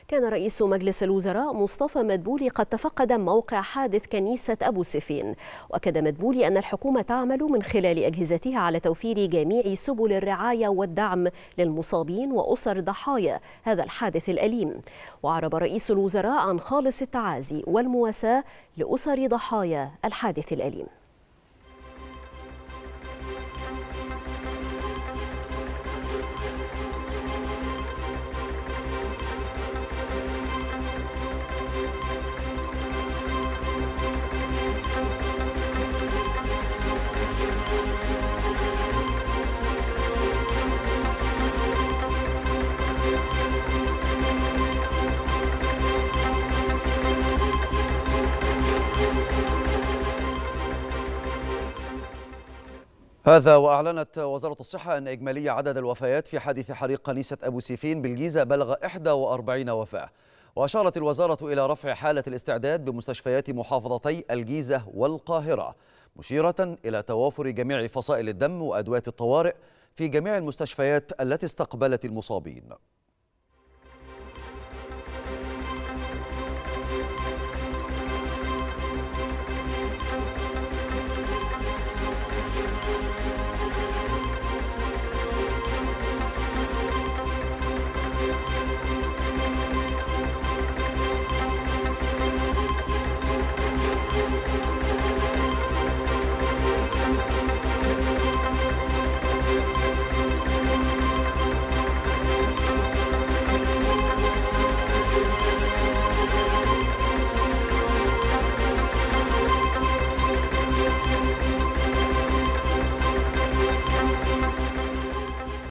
كان رئيس مجلس الوزراء مصطفى مدبولي قد تفقد موقع حادث كنيسة أبو سيفين، وأكد مدبولي أن الحكومة تعمل من خلال أجهزتها على توفير جميع سبل الرعاية والدعم للمصابين وأسر ضحايا هذا الحادث الأليم. وأعرب رئيس الوزراء عن خالص التعازي والمواساة لأسر ضحايا الحادث الأليم. هذا وأعلنت وزارة الصحة أن إجمالي عدد الوفيات في حادث حريق كنيسة أبو سيفين بالجيزة بلغ 41 وفاة. وأشارت الوزارة إلى رفع حالة الاستعداد بمستشفيات محافظتي الجيزة والقاهرة، مشيرة إلى توافر جميع فصائل الدم وأدوات الطوارئ في جميع المستشفيات التي استقبلت المصابين.